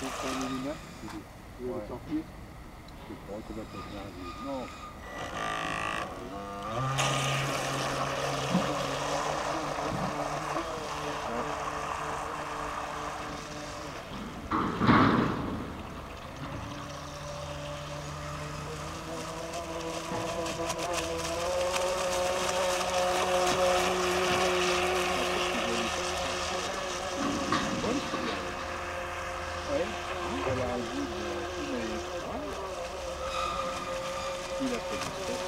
100 mm. Tu veux Ouais. le sortir? Je sais pas comment ça se arrive. Non. Il a fait du stress.